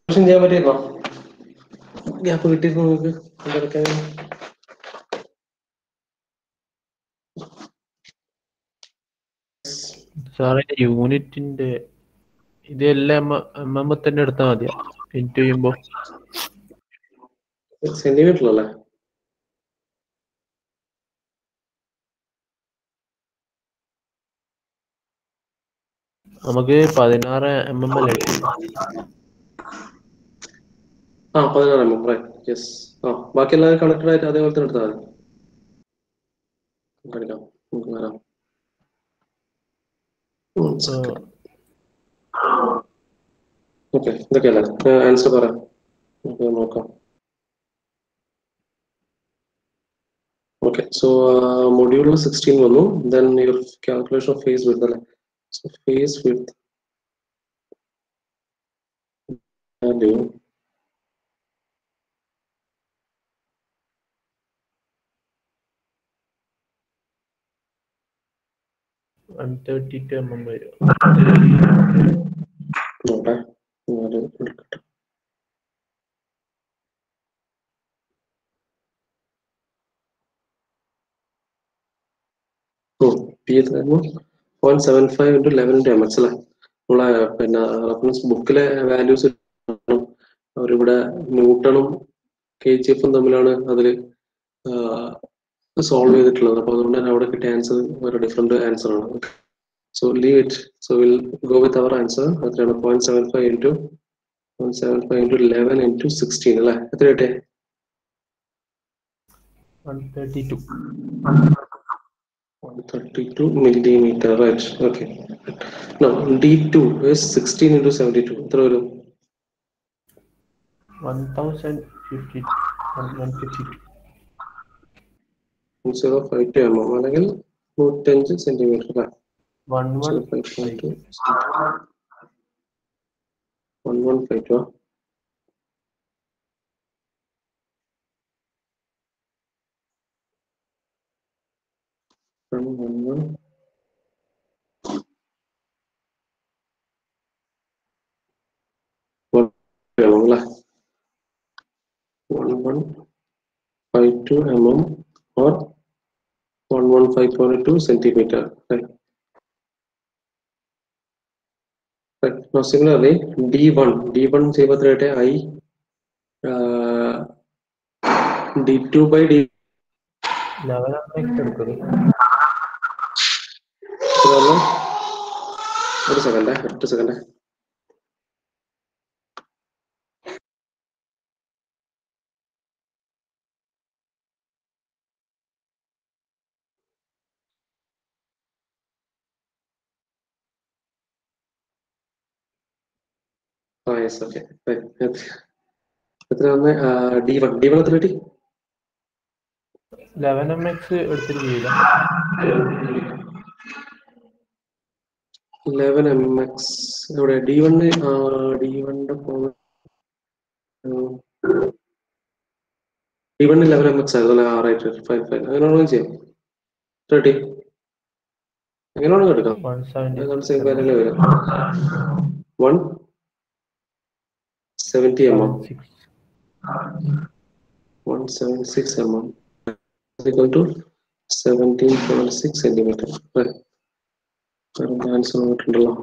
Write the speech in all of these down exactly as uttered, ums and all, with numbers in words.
ചെയ്യാൻ പറ്റിയിരുന്നോ? ഗ്യാപ്പ് കിട്ടിയിരുന്നു നിങ്ങൾക്ക് എന്തൊക്കെ? സാറേ യൂണിറ്റിന്റെ ഇതെല്ലാം എം എം തന്നെ എടുത്താൽ മതിയാ ഇൻറ്റു ചെയ്യുമ്പോ? സെന്റിമീറ്ററിലല്ലേ? നമുക്ക് പതിനാറ് എം എം അല്ലേ കിട്ടിയത്? ആ പതിനാറ് എം എം റൈറ്റ്. യെസ്. ആ ബാക്കി എല്ലാവരും കണക്റ്റഡ് ആയിട്ട് അതേപോലെ തന്നെ എടുത്താൽ മതി. കാണിക്കാം, നമുക്ക് വരാം. ഓക്കെ, ഇതൊക്കെയല്ലേ ആൻസർ പറയാം, നമുക്ക് നോക്കാം. Okay, so uh, module sixteen വന്നു. Then your calculation of phase width അല്ലേ? So phase width value one thirty-two M M വരും. നോട്ടെ. പി എത്രയായിരുന്നു? Point seven five into eleven into M X അല്ലേ? നമ്മളെ പിന്നെ റെഫറൻസ് ബുക്കിലെ വാല്യൂസ് അവരിവിടെ ന്യൂട്ടണും കെ ജി എഫും തമ്മിലാണ് അതിൽ സോൾവ് ചെയ്തിട്ടുള്ളത്. അപ്പൊ അതുകൊണ്ട് തന്നെ അവിടെ കിട്ടിയ ആൻസർ ഒരു ഡിഫറെന്റ് ആൻസർ ആണ്. So leave it. So will go with our answer. എത്രയാണ്? Point seven five into point seven five into eleven into sixteen അല്ലേ? എത്ര കിട്ടിയേ? one thirty-two. one thirty-two millimeter, right? Okay. Now D two is sixteen into seventy-two. എത്ര വരും? one thousand fifty, one fifty-two. zero five two mm അല്ലെങ്കിൽ നൂറ്റഞ്ച് centimetre അല്ലേ? one one five two. one one five two. one one അല്ലേ? one one five two mm or one one five four two centimeter, right? Right. Now similarly D one D one ചെയ്യുമ്പോൾ എത്ര കിട്ടിയ? I uh, D two by D eleven M X എടുക്കുന്നത്. ഒരു second ഒറ്റ second. ആ yes, okay. എത്ര വന്ന്? D one D one എത്ര കിട്ടി? eleven M X എടുത്തിട്ട് ചെയ്യില്ല. eleven M X ഇവിടെ ഡി വണ് ഡി വണ്ണിന്റെ D one eleven M X ആയിരുന്നു. ആ റൈറ്റ്, ഫൈൻ ഫൈൻ. അങ്ങനെ വേണമെങ്കിലും ചെയ്യാം. തേർട്ടി എങ്ങനെ വേണമെങ്കിൽ എടുക്കാം. സെയിം കാര്യമല്ലേ വരാം. One seventy M M one seventy-six mm is equal to seventeen point six centimeter. Right. Answer വന്നിട്ടുണ്ടല്ലോ.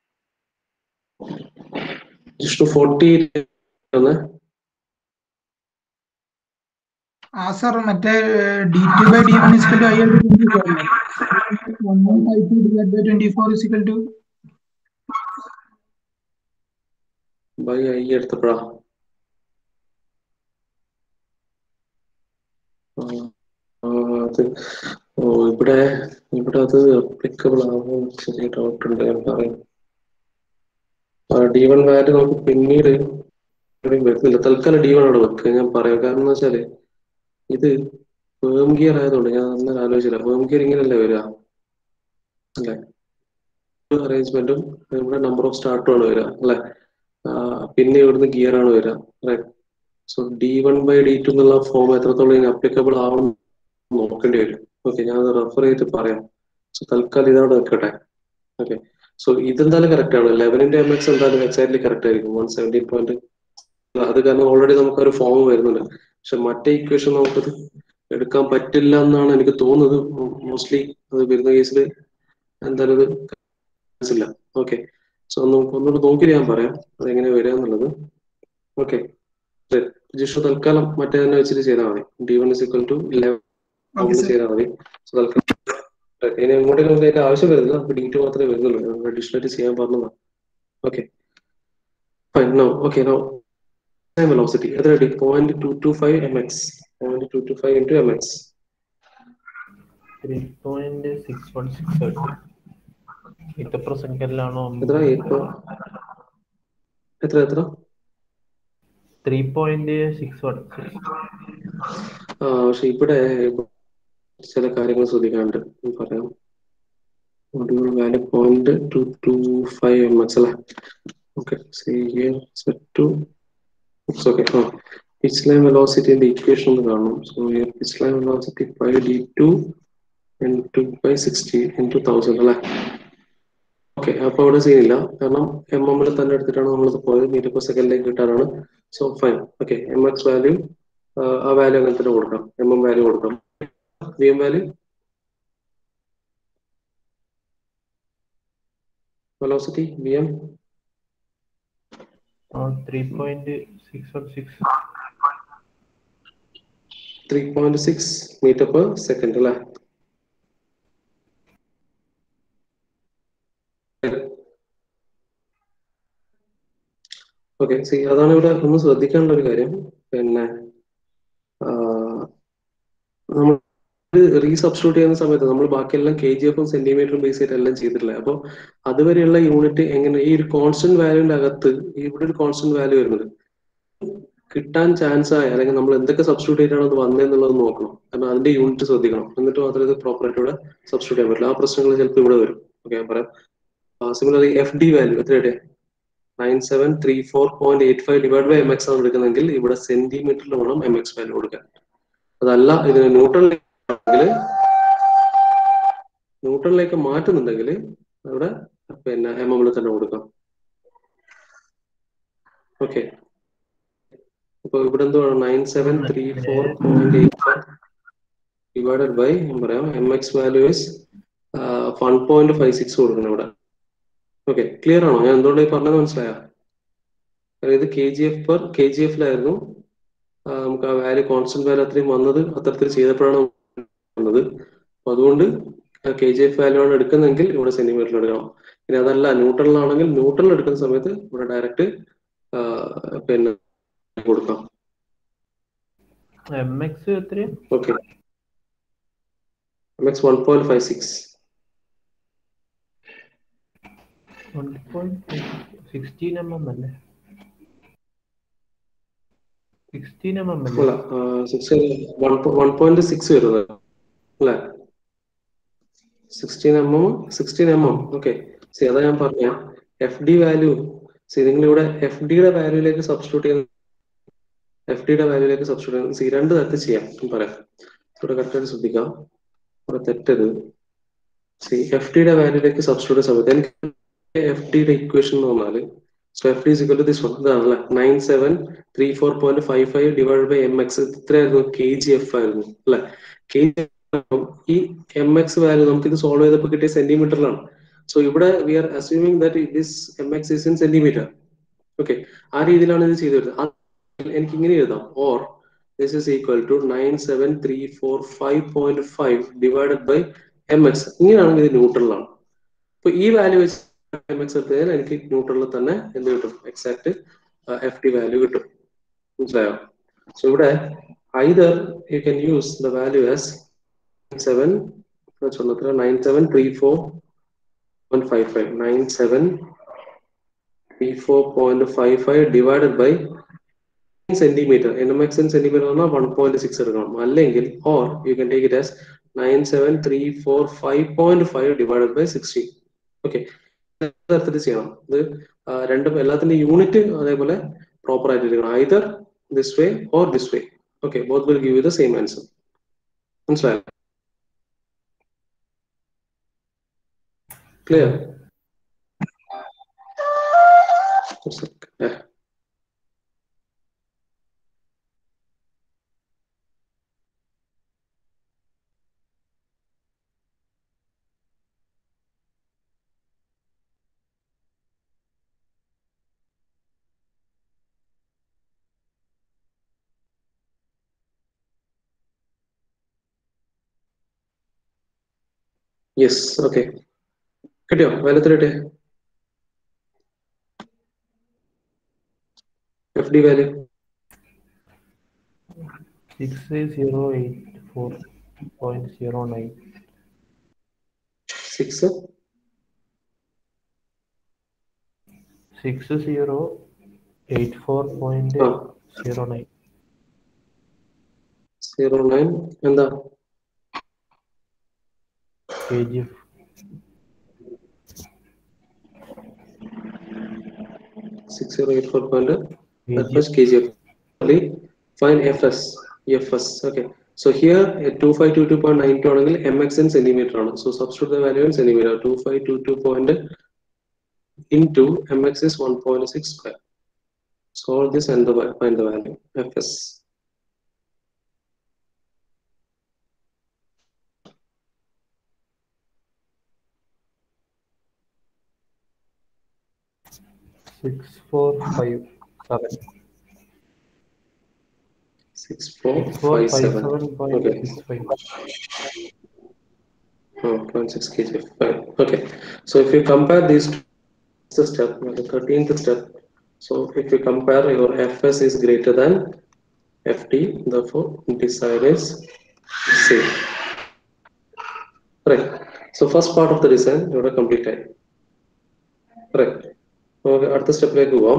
ജസ്റ്റ് ഫോർട്ടി ആണ്. ആ സാർ മറ്റേ D two by D one is equal to I ആയിട്ട് ട്വന്റി ഫോർ അല്ലേ? one one five two divided by twenty-four is equal to by I എടുത്തപ്പോഴാ അത് ഇവിടെ ഇവിടെ അത് അപ്ലിക്കബിൾ ആവുമോ ചെറിയ ഡൗട്ട് ഉണ്ട്. ഞാൻ പറയും ഡി വൺ വാല്യൂ നമുക്ക് പിന്നീട് വരുന്നില്ല. തൽക്കാലം ഡി വൺ അവിടെ വെക്കുക. ഞാൻ പറയാം. കാരണം എന്ന് വെച്ചാല് ഇത് ഫേം ഗിയർ ആയതുകൊണ്ട് ഞാൻ അന്നേരം ആലോചിച്ചില്ല. ഫേം ഗിയർ ഇങ്ങനെയല്ലേ വരിക അല്ലെ? അറേഞ്ച്മെന്റും ഇവിടെ നമ്പർ ഓഫ് സ്റ്റാർട്ടും ആണ് വരിക അല്ലെ? പിന്നെ ഇവിടുന്ന് ഗിയർ ആണ് വരിക. Right. So D one by D two എന്നുള്ള ഫോം എത്രത്തോളം അപ്ലിക്കബിൾ ആവണം നോക്കേണ്ടി വരും. ഓക്കെ, ഞാൻ അത് റെഫർ ചെയ്തിട്ട് പറയാം. സോ തൽക്കാലം ഇതവിടെ വെക്കട്ടെ. ഓക്കെ, സോ ഇതെന്തായാലും കറക്റ്റ് ആണ്. ലെവനിന്റെ എം എക്സ് എന്തായാലും എക്സാക്ട്ലി കറക്റ്റ് ആയിരിക്കും. വൺ സെവൻറ്റീൻ പോയിന്റ് അത് കാരണം ഓൾറെഡി നമുക്കൊരു ഫോം വരുന്നുണ്ട്. പക്ഷെ മറ്റേ ഇക്വേഷൻ നമുക്കത് എടുക്കാൻ പറ്റില്ല എന്നാണ് എനിക്ക് തോന്നുന്നത്. മോസ്റ്റ്ലി അത് വരുന്ന കേസിൽ എന്തായാലും ഇത് ഇല്ല. ഓക്കെ, സോ നമുക്ക് ഒന്നുകൂടെ നോക്കി ഞാൻ പറയാം അതെങ്ങനെ വരിക എന്നുള്ളത്. ഓക്കെ, ജിഷു തൽക്കാലം മറ്റേ തന്നെ വെച്ചിട്ട് ചെയ്താൽ മതി. D one is equal to eleven okay sir. ചെയ്താൽ മതി. സോ തൽക്കാലം ഇനി അങ്ങോട്ടേക്ക് നമുക്ക് അതിന്റെ ആവശ്യം വരുന്നില്ല, നമുക്ക് ഡി ടു മാത്രമേ വരുന്നുള്ളൂ. നമുക്ക് അഡീഷണലായിട്ട് ചെയ്യാൻ പറഞ്ഞതാണ്. Okay fine. No okay no velocity എത്ര കിട്ടി? Point two two five M X. Point two two five into M X three point six one six കിട്ടി. മീറ്റർ പെർ സെക്കൻഡിലാണോ? എത്ര എത്ര എത്ര three point six one six. ആ പക്ഷെ ഇവിടെ ചില കാര്യങ്ങൾ ശ്രദ്ധിക്കാനുണ്ട്, പറയാം. Value point two two five M X അല്ലേ? Okay, set two okay. ആ pitch line velocity in the equation ഒന്ന് കാണണം. So here pitch line velocity pi d two into by sixty into one thousand അല്ലേ? Okay, അപ്പൊ അവിടെ സീനില്ല, കാരണം M എമ്മിൽ തന്നെ എടുത്തിട്ടാണ് നമ്മൾ പോയത്. മീറ്റർ പെർ സെക്കൻഡിലേക്ക് കിട്ടാനാണ്. So fine. Okay, M X value ആ വാല്യൂ അങ്ങനെ തന്നെ കൊടുക്കാം. എം എം വാല്യൂ കൊടുക്കാം. V M value velocity V M three point six one six three point six metre per second അല്ലേ? ഓക്കെ, സി അതാണ് ഇവിടെ ഒന്ന് ശ്രദ്ധിക്കാനുള്ള ഒരു കാര്യം. പിന്നെ നമ്മൾ റീസബ്സ്റ്റിറ്റ്യൂട്ട് ചെയ്യുന്ന സമയത്ത് നമ്മൾ ബാക്കിയെല്ലാം കെ ജി എഫും സെന്റിമീറ്ററും ബേസ് ചെയ്തിട്ട് എല്ലാം ചെയ്തിട്ടില്ല. അപ്പൊ അതുവരെയുള്ള യൂണിറ്റ് എങ്ങനെ ഈ ഒരു കോൺസ്റ്റന്റ് വാല്യൂവിന്റെ അകത്ത് ഇവിടെ ഒരു കോൺസ്റ്റന്റ് വാല്യൂ വരുന്നത് കിട്ടാൻ ചാൻസ് ആയ, അല്ലെങ്കിൽ നമ്മൾ എന്തൊക്കെ സബ്സ്റ്റിറ്റ്യൂട്ട് ചെയ്തിട്ടാണ് അത് വന്നതെന്നുള്ളത് നോക്കണം. കാരണം അതിന്റെ യൂണിറ്റ് ശ്രദ്ധിക്കണം. എന്നിട്ട് മാത്രമേ ഇത് പ്രോപ്പറായിട്ട് ഇവിടെ സബ്സ്റ്റിറ്റ്യൂട്ട് ചെയ്യാൻ പറ്റില്ല. ആ പ്രശ്നങ്ങൾ ചിലപ്പോൾ ഇവിടെ വരും. ഓക്കെ, ഞാൻ പറയാം. സിമിലർലി എഫ് ഡി വാല്യൂ എത്രയുടെ nine seven three four point eight five divide by M X ആണ് എടുക്കുന്നെങ്കിൽ ഇവിടെ സെന്റിമീറ്ററിൽ വേണം എം എക്സ് വാല്യൂ കൊടുക്കാൻ. അതല്ല ഇതിന് ന്യൂട്രണിലേക്ക് ന്യൂട്രണിലേക്ക് മാറ്റുന്നുണ്ടെങ്കിൽ അവിടെ പിന്നെ എം എമ്മിൽ തന്നെ കൊടുക്കാം. ഓക്കെ, അപ്പൊ ഇവിടെ എന്തുവാണ് nine seven three four point eight five divided by പറയാം M X value is one point five six കൊടുക്കണം ഇവിടെ. ഓക്കെ, ക്ലിയർ ആണോ? ഞാൻ എന്തുകൊണ്ട് പറഞ്ഞത് മനസ്സിലായോ? അതായത് K G F per K G എഫിലായിരുന്നു നമുക്ക് ആ വാല്യൂ കോൺസ്റ്റന്റ് വാല്യൂ അത്രയും വന്നത്, അത്തരത്തിൽ ചെയ്തപ്പോഴാണ് വന്നത്. അപ്പൊ അതുകൊണ്ട് കെ ജി എഫ് വാല്യൂ ആണ് എടുക്കുന്നെങ്കിൽ ഇവിടെ സെന്റിമീറ്ററിൽ എടുക്കണം. ഇനി അതല്ല ന്യൂട്രണിലാണെങ്കിൽ ന്യൂട്രണിൽ എടുക്കുന്ന സമയത്ത് ഇവിടെ ഡയറക്റ്റ് പിന്നെ കൊടുക്കാം. എം എക്സ് എത്രയാ? Okay, M X one point five six sixteen M M അല്ലേ? സിക്സ്റ്റീൻ എം എം അല്ല, അല്ലേ? വൺ പോയിന്റ് സിക്സ് വരുന്നത് അല്ലേ? Sixteen M M sixteen M M okay. See അതാ ഞാൻ പറഞ്ഞ എഫ് ഡി വാല്യൂ. സി നിങ്ങൾ ഇവിടെ എഫ് ഡിയുടെ വാല്യൂയിലേക്ക് സബ്സ്റ്റിറ്റ്യൂട്ട് ചെയ്യുന്ന എഫ് ഡിയുടെ വാല്യൂയിലേക്ക് സബ്സ്റ്റിറ്റ്യൂട്ട് ചെയ്യുന്ന സി രണ്ട് തരത്തിൽ ചെയ്യാം. പറയാം, ഇവിടെ കറക്റ്റായിട്ട് ശ്രദ്ധിക്കാം. ഇവിടെ തെറ്റത് സി എഫ് ഡിയുടെ വാല്യൂയിലേക്ക് സബ്സ്റ്റിറ്റ്യൂട്ട് സമയത്ത് എനിക്ക് എഫ് ഡിയുടെ ഇക്വേഷൻ എന്ന് പറഞ്ഞാല് so F D equal to this one ഇതാണല്ലേ? Nine seven three four point five five divide by M X ഇത്രയായിരുന്നു കെ ജി എഫ് ആയിരുന്നു അല്ലെ? കെ ജി ഈ എം എക്സ് വാല്യൂ നമുക്ക് ഇത് സോൾവ് ചെയ്തപ്പോൾ കിട്ടിയ സെന്റിമീറ്ററിലാണ്. സോ ഇവിടെ we are assuming that this M X is in centimetre. Okay, ആ രീതിയിലാണ് ഇത് ചെയ്തു വരുന്നത്. എനിക്ക് ഇങ്ങനെ എഴുതാം, or this is equal to nine seven three four five point five divided by M X. ഇങ്ങനെയാണെങ്കിൽ ഇത് ന്യൂട്രലാണ്. അപ്പൊ ഈ വാല്യൂ വെച്ച് എം എക്സ് എടുത്തു കഴിഞ്ഞാൽ എനിക്ക് ന്യൂട്രലിൽ തന്നെ എന്ത് കിട്ടും? എക്സാക്ട് എഫ് ഡി വാല്യൂ കിട്ടും. മനസ്സിലായോ? സോ ഇവിടെ either you can use the value as seven nine seven three four point five five nine seven three four point five five divided by centimeter. N M X in centimeter ആണ് one point six എടുക്കണം. അല്ലെങ്കിൽ or you can take it as nine seven three four five point five divided by sixty. Okay, തരത്തിൽ ചെയ്യണം. ഇത് രണ്ടും എല്ലാത്തിന്റെ unit അതേപോലെ proper ആയിട്ട് എടുക്കണം. either this way or this way. Okay, both will give you the same answer. മനസ്സിലായോ? Clear? Yes okay കിട്ടിയോ? വാല്യത്തിലിട്ടെ F D value six zero eight four point zero nine six six zero eight four point ആ zero nine zero nine എന്താ K G F six zero eight four point that K G F. much K G F. Find F S. F S. Okay. So here two five two two point nine two angle M X in centimeter. So substitute the value in centimeter. two five two two point into M X is one point six square. Solve this and the, find the value F S. Six four five seven. Six four Six four five five seven. seven point Okay. six five. Oh, zero point six K G F. Fine. Okay. So if you compare these two step, the thirteenth step. So if you compare, your F S is greater than F T, therefore design is safe. Right. So first part of the design you have completed. Correct. Okay, അടുത്ത സ്റ്റെപ്പിലേക്ക് പോവാം.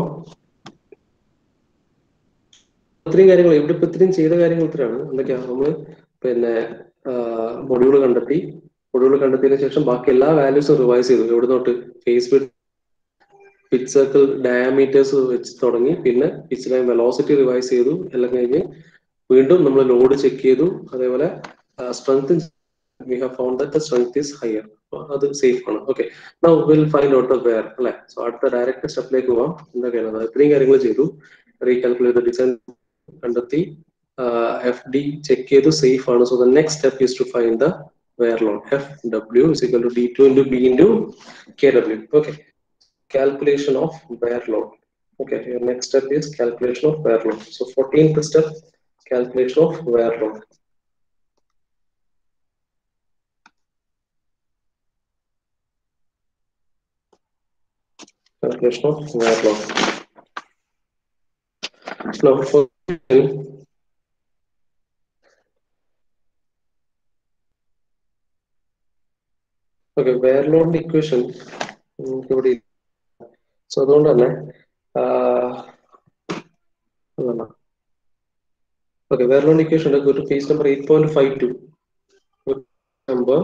ഇത്രയും കാര്യങ്ങൾ ഇവിടെ ഇപ്പൊ ഇത്രയും ചെയ്ത കാര്യങ്ങൾ ഇത്രയാണ്. എന്തൊക്കെയാ നമ്മള് പിന്നെ മൊഡ്യൂൾ കണ്ടെത്തി മൊഡ്യൂൾ കണ്ടെത്തിയതിനു ശേഷം ബാക്കി എല്ലാ വാല്യൂസും റിവൈസ് ചെയ്തു. എവിടെ തൊട്ട് face width pitch circle diameters വെച്ച് തുടങ്ങി, പിന്നെ പിച്ച് ലൈൻ വെലോസിറ്റി റിവൈസ് ചെയ്തു. എല്ലാം കഴിഞ്ഞ് വീണ്ടും നമ്മൾ ലോഡ് ചെക്ക് ചെയ്തു. അതേപോലെ strength we have found that the strength is higher. അത് സേഫ് ആണ്. Okay, now we'll find out the where അല്ലെ. സോ അടുത്ത ഡയറക്റ്റ് സ്റ്റെപ്പിലേക്ക് പോവാം. എന്തൊക്കെയാണ് ഇത്രയും കാര്യങ്ങൾ ചെയ്തു. റീകാൽക്കുലേറ്റ് ഡിസൈൻ കണ്ടെത്തി, എഫ് ഡി ചെക്ക് ചെയ്തു, സേഫ് ആണ്. So the next step is to find the wear load. F W is equal to D two into B into K W. Okay, calculation of wear load. Okay, your next step is calculation of wear load. So fourteenth step, calculation of wear load. Calculation of wear load. Now for okay, wear load equation. So അതുകൊണ്ട് തന്നെ okay, wear load equation go to page number eight point five two. Number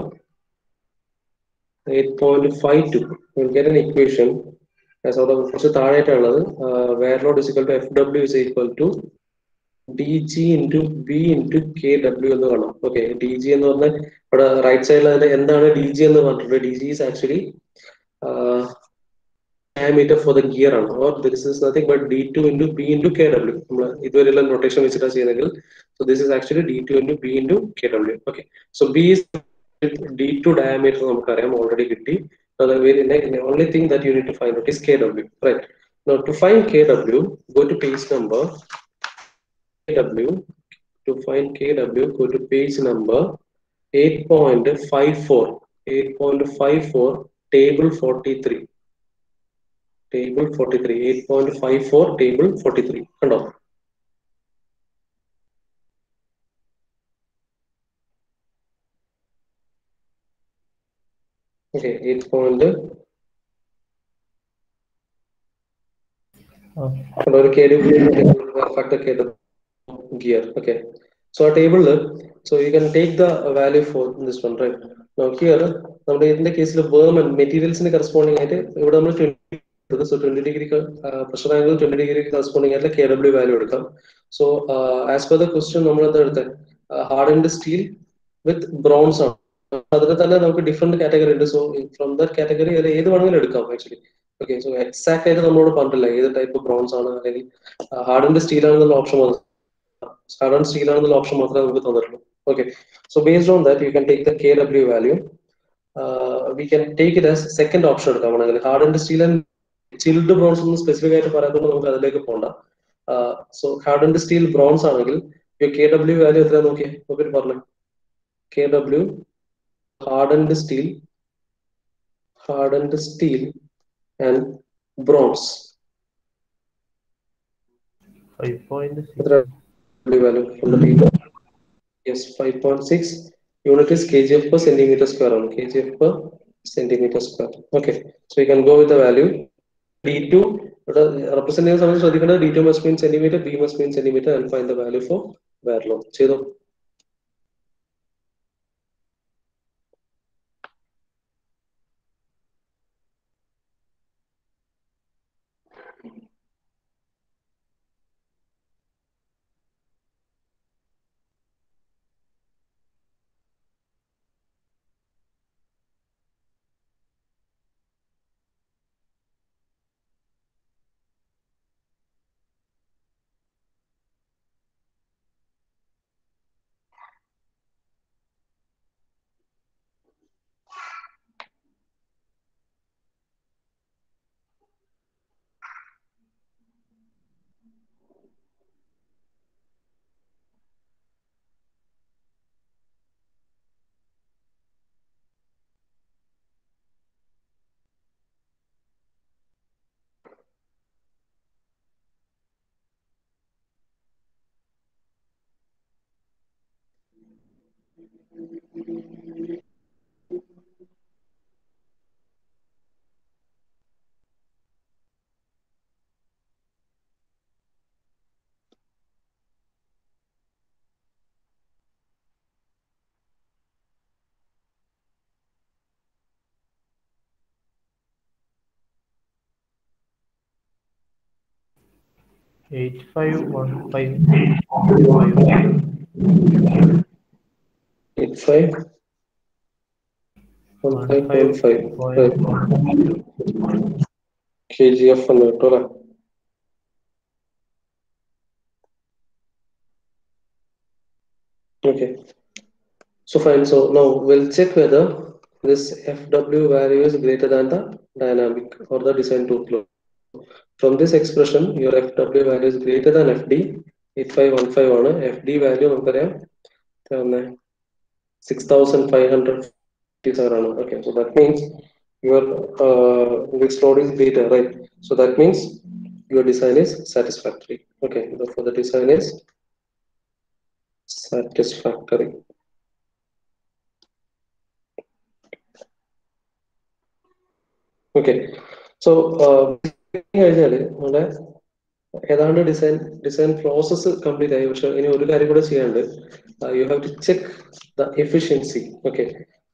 eight point five two. We'll get an equation as of the first താഴെയായിട്ടുള്ളത് wear load is equal to F W is equal to D G into B into K W എന്ന് കാണാം. Okay, D G എന്ന് പറഞ്ഞാൽ ഇവിടെ right സൈഡിൽ അതിന്റെ എന്താണ് D G എന്ന് പറഞ്ഞിട്ടുണ്ട്. D G is actually uh, diameter for the gear ആണ്. or this is nothing but D two into B into K W. നമ്മൾ ഇതുവരെയുള്ള നൊട്ടേഷൻ വെച്ചിട്ടാണ് ചെയ്യുന്നതെങ്കിൽ so this is actually D two into B into K W. okay, so B is D two diameter നമുക്കറിയാം, already കിട്ടി. so the only thing that you need to find out is K W. right, now to find K W, go to page number K W. To find K W, go to page number eight point five four. eight point five four, table forty-three. Table forty-three. eight point five four, table forty-three. Kando. Okay, eight point. Oh. Kando K W factor K W gear. Okay. So a table, so you can take the value for this one, right? Now here, നമ്മുടെ ഇതിന്റെ കേസിൽ വേം and മെറ്റീരിയൽസിന് corresponding ആയിട്ട് ഇവിടെ നമ്മൾ so twenty degree uh, pressure angle twenty degree corresponding ആയിട്ടുള്ള K W value എടുക്കാം. So uh, as per the question നമ്മൾ എന്താ എടുത്തത്, hardened steel with bronze ആണ്. അതിന് തന്നെ നമുക്ക് ഡിഫറെന്റ് കാറ്റഗറി ഉണ്ട്. സോ ഫ്രം ദാറ്റ് കാറ്റഗറി അതിൽ ഏത് വേണമെങ്കിലും എടുക്കാം ആക്ച്വലി. ഓക്കെ, സോ എക്സാക്ട് ആയിട്ട് നമ്മളോട് പറഞ്ഞില്ല ഏത് ടൈപ്പ് ബ്രോൺസ് ആണ് അല്ലെങ്കിൽ ഹാർഡൻഡ് സ്റ്റീൽ ആണെന്നുള്ള ഓപ്ഷൻ വന്നു. hardened steel ആണെന്നുള്ള ഓപ്ഷൻ മാത്രമേ നമുക്ക് തന്നിട്ടുള്ളൂ. Okay, so based on that you can take the K W വാല്യൂ. We can take it as second option എടുക്കാം. Hardened steel and chilled bronze ഒന്നും സ്പെസിഫിക് ആയിട്ട് പറയാത്തതുകൊണ്ട് നമുക്ക് അതിലേക്ക് പോകണ്ട. സോ ഹാർഡൻഡ് സ്റ്റീൽ ബ്രോൺസ് ആണെങ്കിൽ K W വാല്യൂ എത്രയാ നോക്കിയേ, നോക്കിയിട്ട് പറഞ്ഞു. K W hardened steel, hardened steel and bronze. five point six. What are the value from the people? Yes, five point six unit is kgf per centimeter square on kgf per centimeter square. Okay, so you can go with the value d two. Representing something, d two must be in centimeter, b must be in centimeter, and find the value for wear load. Chedo. Eight five one five five eight five one one five five one five point kgf and okay. So fine. So now we'll check whether this F W value is greater than the dynamic or the design truth load. From this expression, your F W value is greater than F D. eight five one five ആണ്. F D value നമുക്കറിയാം six thousand five hundred fifty-seven ആണ്. Okay, so that means your uh, this load is greater, right? So that means your design is satisfactory. Okay, therefore the design is satisfactory. Okay, so uh, കഴിഞ്ഞാല് നമ്മുടെ ഏതാണ്ട് design design process complete ആയി. പക്ഷെ ഇനി ഒരു കാര്യം കൂടെ ചെയ്യാണ്ട്, you have to check the efficiency. Okay,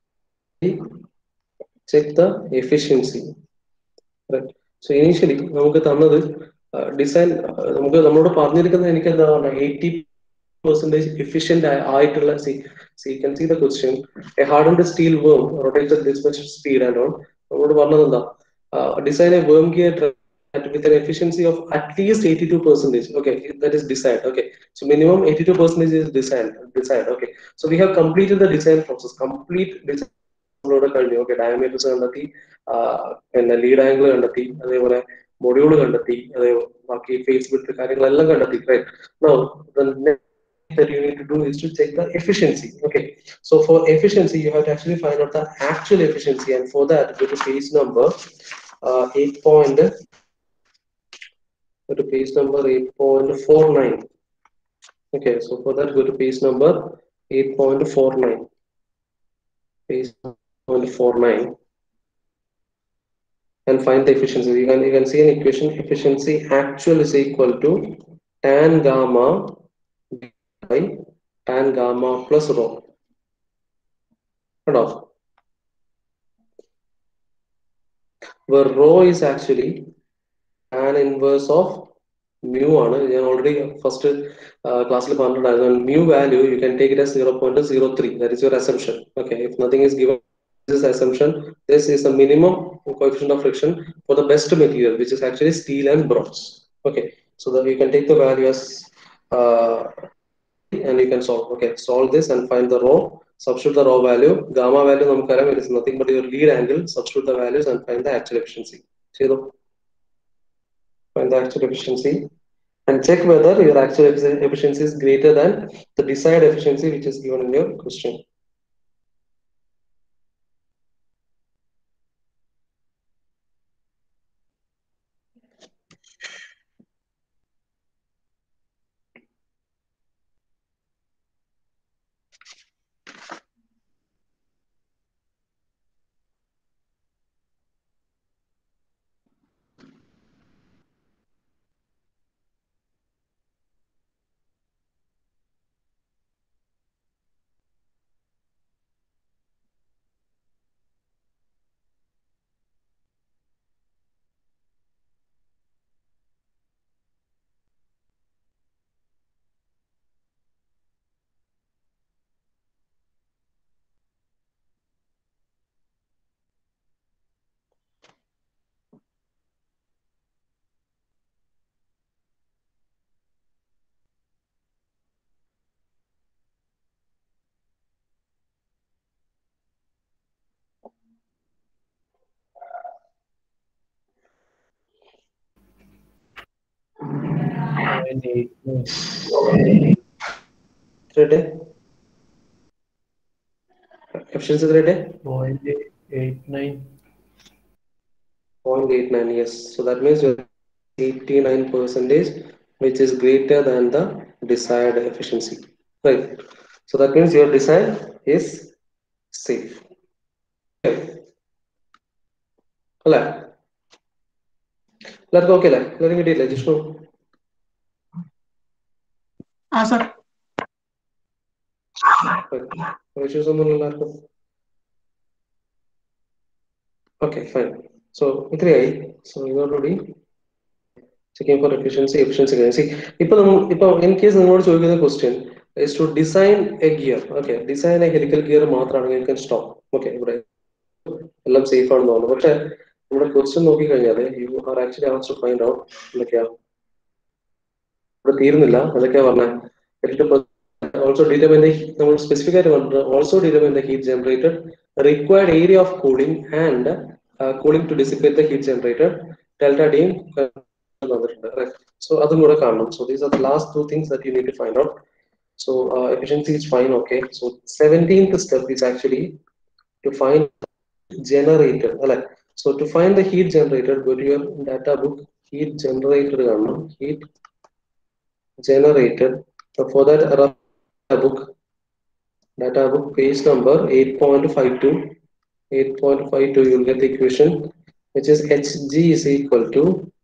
check the efficiency. So initially നമുക്ക് തന്നത് ഡിസൈൻ, നമുക്ക് നമ്മളോട് പറഞ്ഞിരിക്കുന്നത് എനിക്ക് എന്താ പറഞ്ഞാൽ എയ്റ്റി പെർസെന്റേജ് എഫിഷ്യന്റ് ആയിട്ടുള്ള see see can see the question a hardened steel worm rotated this much speed and all. നമ്മളോട് പറഞ്ഞത് എന്താ, design a worm gear with an efficiency of at least eighty-two percentage. Okay, that is desired. Okay, so minimum eighty-two percentage is desired. Desired. Okay, so we have completed the design process. Complete design. Okay, diameters കണ്ടെത്തി, പിന്നെ lead angle കണ്ടെത്തി, അതേപോലെ module കണ്ടെത്തി, അതേ ബാക്കി face വിട്ട് കാര്യങ്ങളെല്ലാം കണ്ടെത്തി. Right now the next that you need to do is to check the efficiency. Okay, so for efficiency you have to actually find out the actual efficiency, and for that go to page number uh, eight point go to page number eight point four nine. Okay, so for that go to page number eight point four nine. Page eight point four nine and find the efficiency. You can you can see an equation. Efficiency actual is equal to tan gamma by tan gamma plus rho. Cut off. Where rho is actually tan inverse of mu ആണ്. ഞാൻ already first ക്ലാസ്സിൽ പറഞ്ഞിട്ടുണ്ടായിരുന്നു. Mu value you can take it as zero point zero three. That is your assumption. Okay, if nothing is given, this assumption, this is the minimum coefficient of friction for the best material, which is actually steel and bronze. Okay, so that you can take the value as uh, and you can solve. Okay, solve this and find the rho. Substitute the rho value. Gamma value namukkaram, it is nothing but your lead angle. Substitute the values and find the actual efficiency. See though. Find the actual efficiency and check whether your actual efficiency is greater than the desired efficiency which is given in your question. point eight nine. Efficiency rate? Point eight nine. zero point eight nine, yes. So that means you're eighty-nine percentage, which is greater than the desired efficiency, right? So that means your design is safe. Okay. Let's go. Okay, let me get it. Just know. Ah, sir. Okay, fine. So three. So you already checking for efficiency, efficiency. See, if in case you want to the question is to design a gear. Okay, design a helical gear, you can stop. Okay, right. Safe or no. But the question you are actually asked to find out like yeah. Also determine the specific also determine the heat generated, required area of cooling and uh, cooling to dissipate the heat generated, delta D. So so these are the last two things that you need to find out. So uh, efficiency is fine, okay. So seventeenth step is actually to find generator. So to find the heat generator, go to your data book, heat generator, heat generated. So for that data book, data book page number eight point five two. eight point five two, you'll get the equation, which is Hg is equal to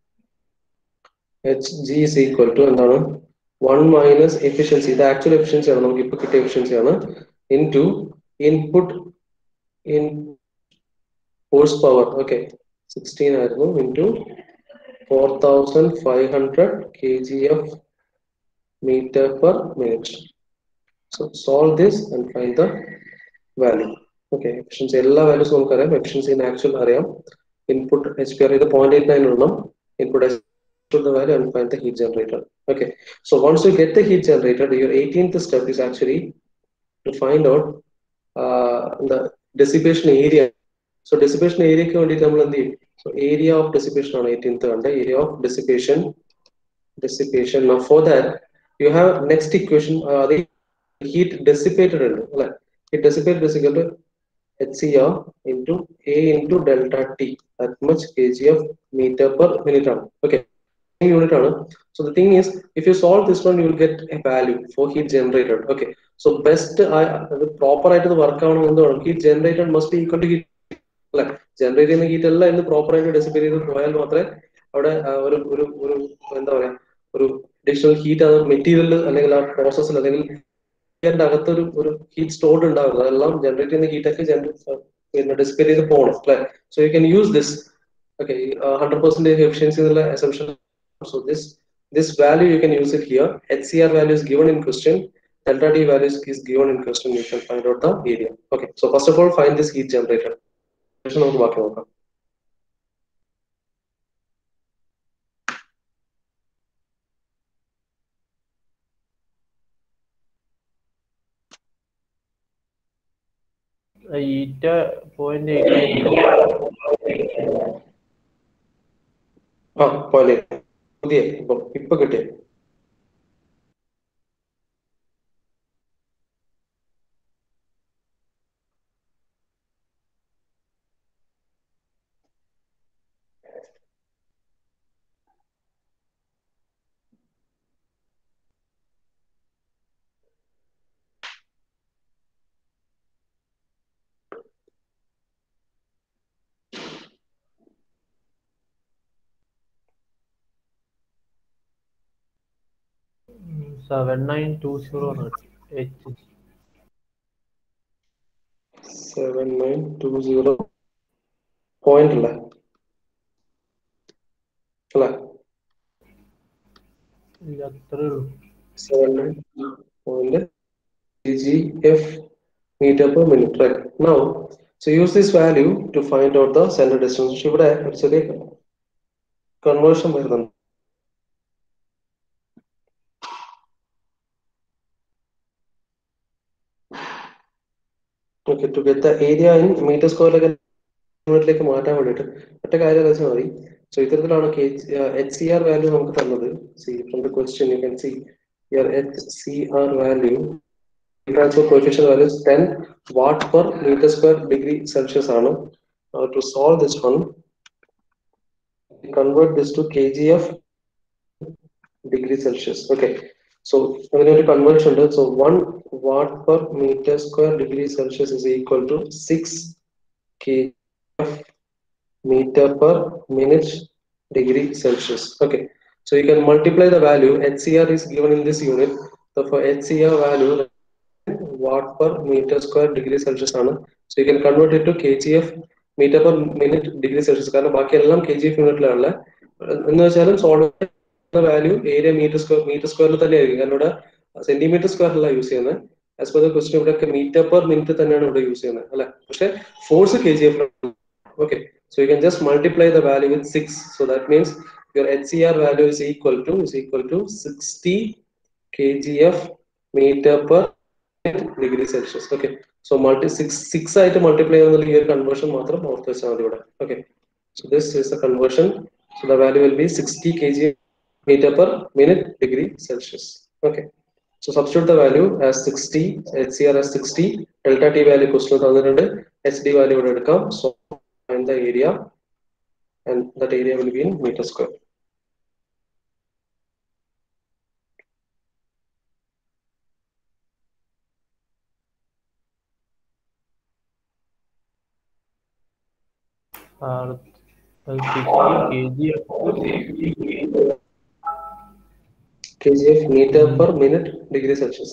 Hg is equal to one minus efficiency, the actual efficiency efficiency into input in horsepower, okay, sixteen into four thousand five hundred kgf meter per minute. So solve this and find the value. Okay, efficiency all values efficiency in actual area, input H P R is zero point eight nine, input to the value and find the heat generator. Okay, so once you get the heat generator, your eighteenth step is actually to find out uh, the dissipation area. So dissipation area, so area of dissipation on eighteenth under area of dissipation. Dissipation. Now for that, you have next equation. Uh, the heat dissipated. Heat dissipated is equal to H C R into A into delta T. That much kgf meter per minute. Okay. Unit. So the thing is, if you solve this one, you will get a value for heat generated. Okay. So best uh, the proper item the work on the heat generated must be equal to heat. Like generating the heat in the proper item dissipate oil water. Additional heat material process heat stored in generating the heat dissipate the pond. So you can use this. Okay, uh, one hundred percent efficiency assumption. So this this value you can use it here. H C R value is given in question. Delta T value is given in question. You can find out the area. Okay. So first of all, find this heat generator. Eta point eight nine. Ah, point eight. ഇപ്പൊ കിട്ടിയ seven nine two zero H. seven nine two zero point അല്ല അല്ല seven nine point kgf meter per minute, right? Now, so use this value to find out the center distance. ഇവിടെ ഒരു ചെറിയ conversion വരുന്നുണ്ട്. Okay, to get the area in meter square like മാറ്റാൻ വേണ്ടിയിട്ട് ഒറ്റ കാര്യം വെച്ചാൽ മതി. So ഇത്തരത്തിലാണ് H C R value നമുക്ക് തന്നത്. See from the question you can see here H C R value transfer coefficient value is ten watt per meter square degree Celsius ആണ്. Uh, to solve this one, convert this to kgf degree Celsius. Okay, so അങ്ങനെ ഒരു conversion ഉണ്ട്. So one watt per meter square degree Celsius is equal to six kgf meter per minute degree Celsius. Okay, so you can multiply the value. H C R is given in this unit. So for H C R value, watt per meter square degree Celsius ആണ്. So you can convert it to kgf meter per minute degree Celsius. കാരണം ബാക്കിയെല്ലാം kgf യൂണിറ്റിലാണ്. എന്ന് വെച്ചാലും solve value area metre square metre സ്ക്വയറിൽ തന്നെ ആയിരിക്കും. കാരണം ഇവിടെ സെന്റിമീറ്റർ സ്ക്വയറിലല്ല യൂസ് ചെയ്യുന്നത്. ആസ് പെർ ദ ക്വസ്റ്റ്യൻ ഇവിടെയൊക്കെ മീറ്റർ പെർ മിനിറ്റ് തന്നെയാണ് ഇവിടെ യൂസ് ചെയ്യുന്നത് അല്ലെ. പക്ഷെ force K G F. Okay, so you can just multiply the value with six. So that means your H C R value is equal to is equal to sixty kgf meter per degree Celsius. Okay, so multi six six ആയിട്ട് multiply ചെയ്യുന്ന ഈ ഒരു conversion മാത്രം ഓർത്ത് വെച്ചാൽ മതി ഇവിടെ. Okay, so this is the conversion. So the value will be sixty kgf meter per minute degree Celsius. Okay, so substitute the value as sixty, H C R as sixty, delta T value question തന്നിട്ടുണ്ട്, H D value ഇവിടെ എടുക്കാം. So find the area, and that area will be in meter square. Uh, sixty kgf kgf meter per minute degree Celsius.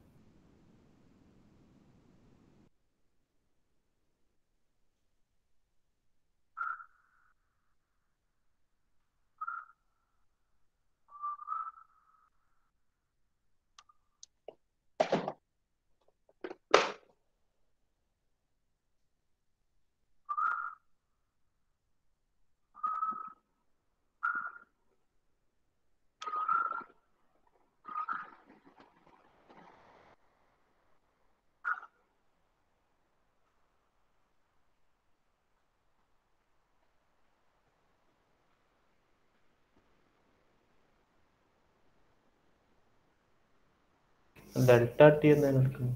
delta T എന്താണ് എടുക്കുന്നത്?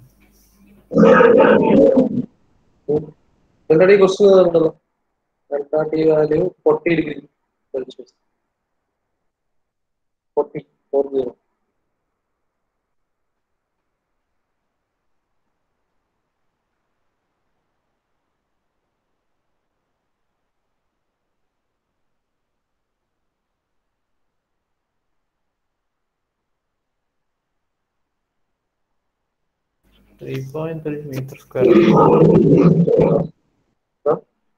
delta T question തന്നിട്ടുണ്ടല്ലോ. delta T value forty degree Celsius. forty forty. three point three meter square. Huh?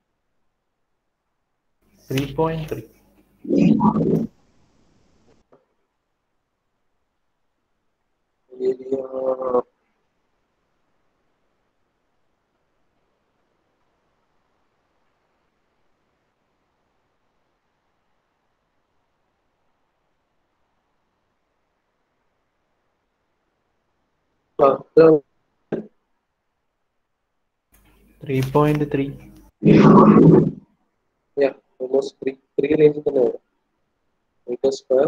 three point three. Area uh, the three point three. yeah, almost three three range തന്നെ വരും. meter square.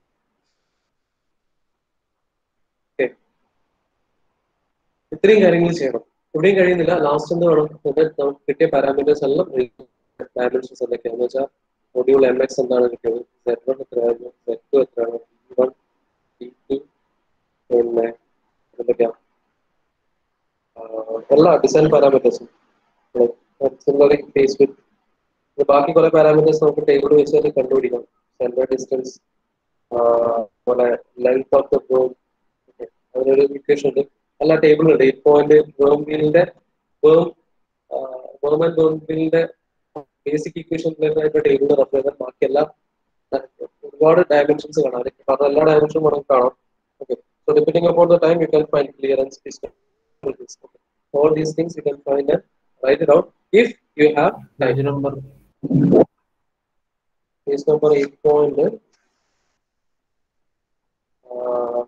Okay, ഇത്രയും കാര്യങ്ങൾ ചെയ്യണം. ഇവിടെയും കഴിയുന്നില്ല. Last എന്ത് വേണം? നമുക്ക് കിട്ടിയ പാരാമീറ്റേഴ്സ് എല്ലാം ഡയമെൻഷൻസ് എന്തൊക്കെയാണെന്ന് വെച്ചാൽ മൊഡ്യൂൾ എം എക്സ് എന്താണ് കിട്ടിയത്, സെറ്റ് വൺ എത്രയായിരുന്നു, സെറ്റ് ടു എത്രയാണ്, ഡി വൺ ഡി ടു പിന്നെ എന്തൊക്കെയാണ് എല്ലാ ഡിസൈൻ പാരാമീറ്റേഴ്സും ഫേസ് വിത്ത് ബാക്കി കുറെ പാരാമീറ്റേഴ്സ് നമുക്ക് ടേബിൾ വെച്ച് കണ്ടുപിടിക്കാം. സെന്റർ ഡിസ്റ്റൻസ് അതുപോലെ ലെങ്ത് ഓഫ് ദ ബോൺ അതിനൊരു ഇക്വേഷൻ ഉണ്ട്. എല്ലാ ടേബിളും ഉണ്ട്. എയ്റ്റ് പോയിന്റ് വേംബിലിന്റെ വേം വേം ആൻഡ് വേംബിലിന്റെ ബേസിക് ഇക്വേഷനിലേക്ക് ടേബിൾ റെഫർ ചെയ്താൽ ബാക്കി എല്ലാ ഒരുപാട് ഡയമെൻഷൻസ് കാണാം. കാരണം എല്ലാ ഡയമെൻഷനും നമുക്ക് കാണാം. Okay, so depending upon the time you can find clearance distance. All these things you can find and write it out if you have time. Page number. Page number eight point uh,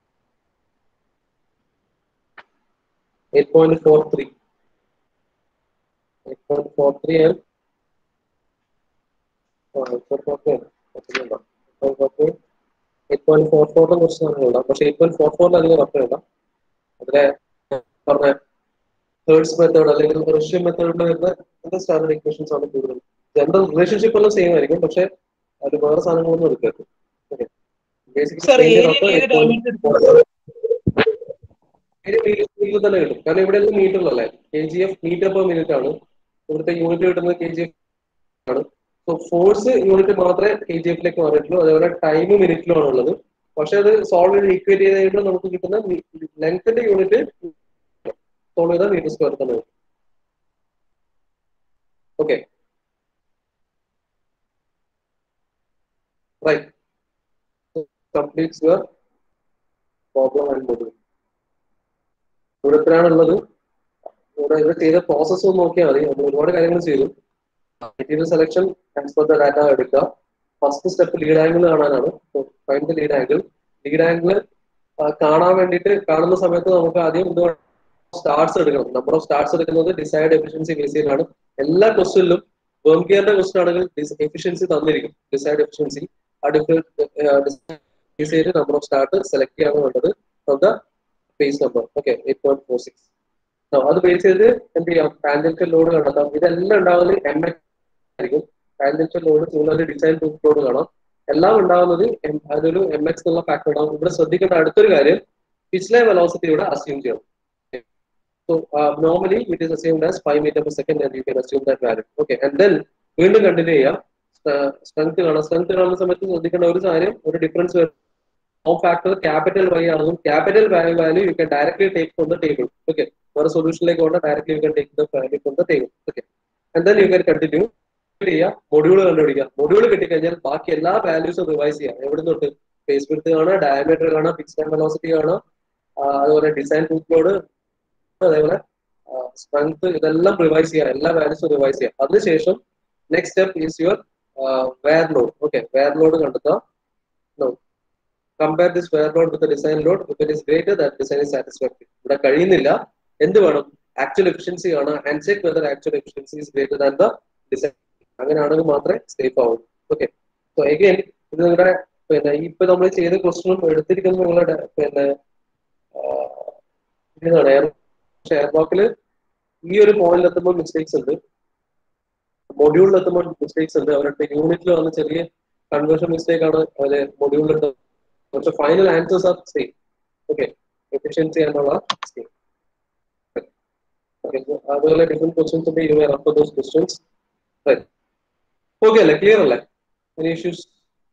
eight point four three. eight point four three and eight point four ഫോറിനെ കുറിച്ച് നമുക്കുണ്ടാവും. പക്ഷെ eight point four ഫോറിൽ അധികം refer അതിലെ പറഞ്ഞ hertz method അല്ലെങ്കിൽ Russian മെത്തേഡിൽ വരുന്ന സ്റ്റാൻഡേർഡ് ഇക്വേഷൻസ് ആണ് കൂടുതൽ. ജനറൽ റിലേഷൻഷിപ്പ് എല്ലാം സെയിം ആയിരിക്കും, പക്ഷെ അത് വേറെ സാധനങ്ങളൊന്നും എടുക്കരുത്. ഓക്കെ, ബേസിക്കലി തന്നെ കിട്ടും. കാരണം ഇവിടെ എല്ലാം മീറ്ററിലല്ലേ, K G F metre per minute ആണ് ഇവിടുത്തെ യൂണിറ്റ് കിട്ടുന്നത്, കെ ജി എഫ് ആണ്. സോ ഫോഴ്സ് യൂണിറ്റ് മാത്രമേ കെ ജി എഫിലേക്ക് മാറിയിട്ടുള്ളൂ, അതേപോലെ ടൈം മിനിറ്റിലുമാണ് ഉള്ളത്. പക്ഷെ അത് സോൾവ് ചെയ്ത് ഈക്വേറ്റ് ചെയ്ത് കഴിയുമ്പോൾ നമുക്ക് കിട്ടുന്ന ലെങ്ത്തിന്റെ യൂണിറ്റ് സോൾവ് ചെയ്താൽ മീറ്റർ സ്ക്വയർ തന്നെ വരും. Okay, right, completes your problem and module. ഇവിടെ എത്രയാണുള്ളത്, ഇവിടെ ഇവിടെ ചെയ്ത പ്രോസസ്സ് ഒന്ന് നോക്കിയാൽ മതി. നമ്മൾ ഒരുപാട് കാര്യങ്ങൾ ചെയ്തു. Material selection as per the data എടുക്കുക. ഫസ്റ്റ് സ്റ്റെപ്പ് ലീഡ് ആംഗിൾ കാണാനാണ്. Find the lead angle. Lead angle കാണാൻ വേണ്ടിയിട്ട് കാണുന്ന സമയത്ത് നമുക്ക് ആദ്യം എന്തുകൊണ്ട് സ്റ്റാർട്സ് എടുക്കണം. നമ്പർ ഓഫ് സ്റ്റാർട്സ് എടുക്കുന്നത് ഡിസൈഡ് എഫിഷ്യൻസി ബേസ് ചെയ്താണ്. എല്ലാ ക്വസ്റ്റ്യനിലും വേംകിയറിന്റെ ക്വസ്റ്റൻ ആണെങ്കിൽ എഫിഷ്യൻസി തന്നിരിക്കും, ഡിസൈഡ് എഫിഷ്യൻസി. ആ ഡിഫറെന്റ് ബേസ് ചെയ്ത് നമ്പർ ഓഫ് സ്റ്റാർട്ട് സെലക്ട് ചെയ്യാണ് വേണ്ടത് from the page number. Okay, eight point four six. അത് ബേസ് ചെയ്ത് എന്ത് ചെയ്യാം, ടാൻജൻഷ്യൽ ലോഡ് കണ്ടെത്താം. ഇതെല്ലാം ഉണ്ടാവുന്നത് എം എക്സ് ആയിരിക്കും. Tangential load similarly design load കാണാം. എല്ലാം ഉണ്ടാവുന്നത് അതൊരു എം എക്സ് എന്നുള്ള ഫാക്ടർ ഉണ്ടാവും. ഇവിടെ ശ്രദ്ധിക്കേണ്ട അടുത്തൊരു കാര്യം, പിച്ച്ലെ വെലോസിറ്റി ഇവിടെ അസ്യൂം ചെയ്യണം. So uh, normally it is assumed as five meter per second, and you can assume that value. Okay, and then വീണ്ടും കണ്ടിന്യൂ ചെയ്യാം. സ്ട്രെങ്ത് കാണാം. സ്ട്രെങ്ത് കാണുന്ന സമയത്ത് ശ്രദ്ധിക്കേണ്ട ഒരു കാര്യം, ഒരു ഡിഫറൻസ് വരും. Form factor capital Y ആണെന്നും capital value value you can directly take from the table. Okay, വേറെ സൊല്യൂഷനിലേക്ക് കൊണ്ട് directly you can take the value from the table. Okay, and then you can continue ചെയ്യുക, module കണ്ടുപിടിക്കുക. Module കിട്ടിക്കഴിഞ്ഞാൽ ബാക്കി എല്ലാ വാല്യൂസും revise ചെയ്യാം. എവിടെ തൊട്ട് ഫേസ് വിഡ്ത്ത് കാണാം, ഡയമീറ്റർ കാണാം, ഫിക്സ്ഡ് ടൈം വെലോസിറ്റി കാണാം, അതുപോലെ ഡിസൈൻ ലോഡ്, അതേപോലെ സ്ട്രെങ്ത്, ഇതെല്ലാം റിവൈസ് ചെയ്യാം. എല്ലാ വാല്യൂസും റിവൈസ് ചെയ്യാം. അതിനുശേഷം next step is your wear load. Okay, wear load കണ്ടെത്താം. Compare this wear load with design load. If it is greater that design is satisfactory. ഇവിടെ കഴിയുന്നില്ല, എന്ത് വേണം, ആക്ച്വൽ എഫിഷ്യൻസി കാണാം and check whether actual efficiency is greater than the design. അങ്ങനെയാണെങ്കിൽ മാത്രമേ safe ആവൂ. Okay, so again ഇത് നിങ്ങളുടെ പിന്നെ ഇപ്പൊ നമ്മൾ ചെയ്ത ക്വസ്റ്റനും എടുത്തിരിക്കുന്ന നിങ്ങളുടെ പിന്നെ ഇതാണ് ഷെയർ ബ്ലോക്കിൽ ഈ ഒരു പോയിന്റിൽ എത്തുമ്പോൾ മിസ്റ്റേക്സ് ഉണ്ട്, മൊഡ്യൂളിൽ എത്തുമ്പോൾ മിസ്റ്റേക്സ് ഉണ്ട്. അവരുടെ യൂണിറ്റിൽ വന്ന ചെറിയ കൺവേർഷൻ മിസ്റ്റേക്ക് ആണ് അവര് മൊഡ്യൂളിൽ. പക്ഷെ final answers are same. Okay, efficiency എന്നുള്ള സെയിം. അതുപോലെ ഡിഫറെന്റ് ക്വസ്റ്റ്യൻസ് ഉണ്ട്. You are up those questions. Okay അല്ലേ, ക്ലിയർ അല്ലേ? Any issues?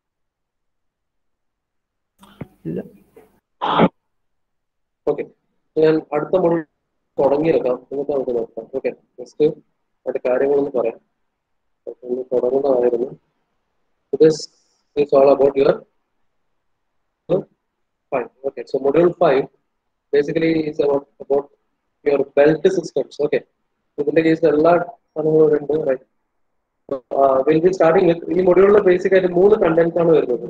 ഓക്കെ, ഞാൻ അടുത്ത മൊഡ്യൂൾ തുടങ്ങിയെടുക്കാം, എന്നിട്ട് നമുക്ക് നോക്കാം. ഓക്കെ, ജസ്റ്റ് അതിന്റെ കാര്യങ്ങളൊന്ന് പറയാം. തുടങ്ങുന്നതായിരുന്നു. This is all about your five. Okay, so module five basically is about about your belt systems. Okay, so ഇതിന്റെ കേസ് എല്ലാ സാധനങ്ങളും ഉണ്ട്. Right, will be starting with ഈ മൊഡ്യൂളിൽ ബേസിക് ആയിട്ട് മൂന്ന് കണ്ടന്റ്സ് ആണ് വരുന്നത്.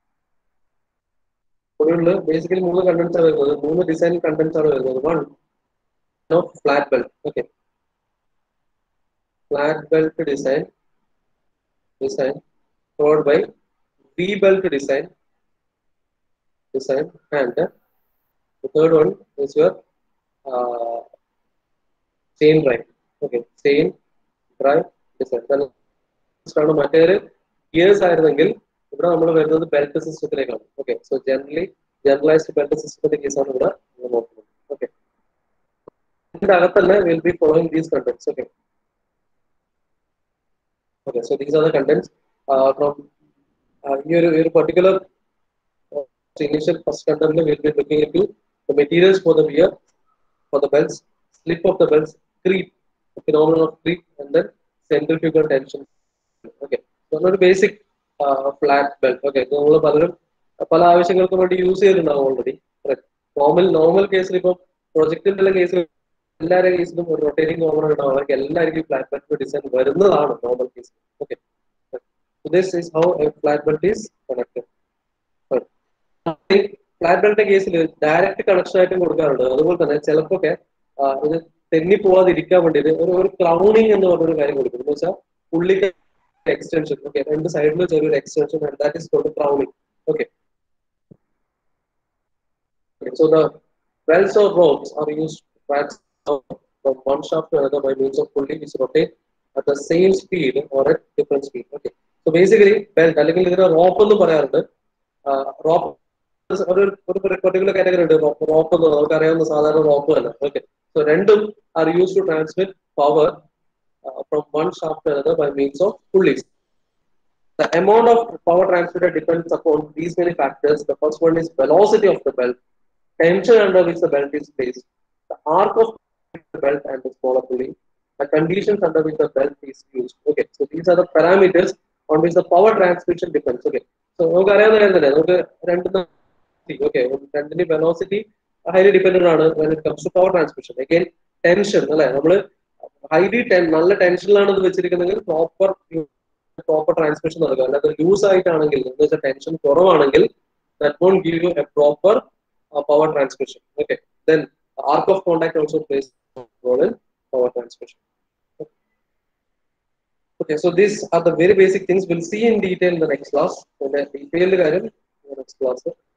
മൊഡ്യൂളിൽ ബേസിക്കലി മൂന്ന് കണ്ടന്റ്സ് ആണ് വരുന്നത്, മൂന്ന് ഡിസൈൻ കണ്ടന്റ്സ് ആണ് വരുന്നത്. One of flat belt. Okay, flat belt design design followed by V belt design design and the third one is your uh, chain drive. Okay, chain drive design. Then start മറ്റേത് gears ആയിരുന്നെങ്കിൽ ഇവിടെ നമ്മൾ വരുന്നത് belt സിസ്റ്റത്തിലേക്കാണ്. Okay, so generally generalised belt സിസ്റ്റത്തിന്റെ കേസാണ് ഇവിടെ നമ്മൾ നോക്കുന്നത്. ഓക്കെ, ഇതിന്റെ അകത്തന്നെ will be following these contents. Okay, Okay, so these are the contents uh, from uh, your, your particular uh, initial first content. We will be looking into the materials for the wear, for the belts, slip of the belts, creep, the phenomenon of creep, and then centrifugal tension. Okay, so not a basic uh, flat belt. Okay, so all the പല ആവശ്യങ്ങൾക്കും വേണ്ടി use ചെയ്തിട്ടുണ്ടാവും already. Normal normal കേസിൽ ഇപ്പം പ്രൊജക്ടിന്റെ കേസിൽ എല്ലാവരുടെ കേസിലും ഒരു റൊട്ടേറ്റിംഗ് കോമ്പണന്റ് ഉണ്ടാവും. അവർക്ക് എല്ലാവർക്കും ഫ്ലാറ്റ് ബെൽറ്റ് ഡിസൈൻ വരുന്നതാണ് നോർമൽ കേസിൽ. Okay, this is how a flat belt is connected. Flat ബെൽറ്റിന്റെ കേസിൽ ഡയറക്റ്റ് കണക്ഷൻ ആയിട്ടും കൊടുക്കാറുണ്ട്. അതുപോലെ തന്നെ ചിലപ്പോൾ ഇത് തെന്നി പോവാതിരിക്കാൻ വേണ്ടിയിട്ട് ഒരു ഒരു ക്രൗണിങ് എന്ന് പറഞ്ഞൊരു കാര്യം കൊടുക്കും. എന്ന് വെച്ചാൽ പുള്ളിക്ക് extension. Okay, and the side is an extension, and that is called crowning. Okay. Okay, so the belts or ropes are used to transfer from one shaft to another by means of pulley which rotate at the same speed or at different speed. Okay. So basically, belt അല്ലെങ്കിൽ ഇതിനെ rope എന്ന് പറയാറുണ്ട്. Rope ഒരു ഒരു particular category ഉണ്ട്. Rope എന്ന് നമുക്ക് അറിയാവുന്ന സാധാരണ റോപ്പ് അല്ല. ഓക്കെ. സോ രണ്ടും are use to transmit power from one shaft to another by means of pulleys. The amount of power transmitted depends upon these many factors. The first one is velocity of the belt, tension under which the belt is placed, the arc of the belt and the smaller pulley, the conditions under which the belt is used. Okay, so these are the parameters on which the power transmission depends. Okay, so okay, the velocity highly dependent on when it comes to power transmission. Again, tension. Highly ten, നല്ല ടെൻഷനിലാണ് ഇത് വെച്ചിരിക്കുന്നത് proper proper transmission നടക്കുക. അല്ലാതെ loose ആയിട്ടാണെങ്കിൽ എന്ന് വെച്ചാൽ tension കുറവാണെങ്കിൽ that won't give you a proper uh, power transmission. Okay, then the arc of contact also plays a role in power transmission. Okay, so these are the very basic things we'll see in detail in the next class. So the detailed in the next class.